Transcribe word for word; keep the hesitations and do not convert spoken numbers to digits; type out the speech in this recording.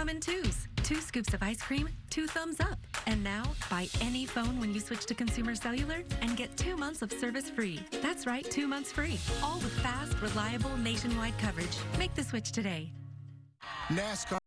come in twos. Two scoops of ice cream, two thumbs up. And now, buy any phone when you switch to Consumer Cellular and get two months of service free. That's right, two months free. All with fast, reliable, nationwide coverage. Make the switch today. NASCAR